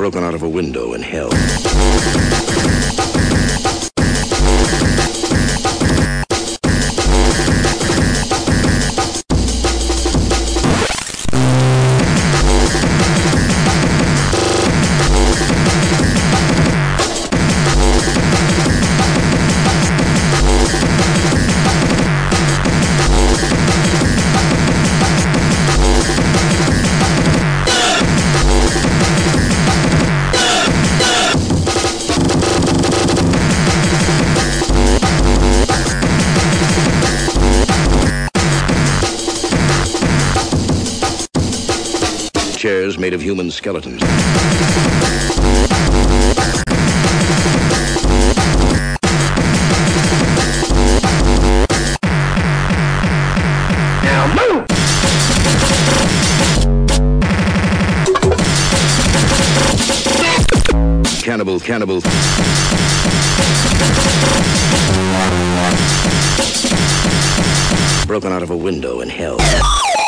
broken out of a window in hell. Chairs made of human skeletons. Now move! Cannibal, cannibal. Broken out of a window in hell.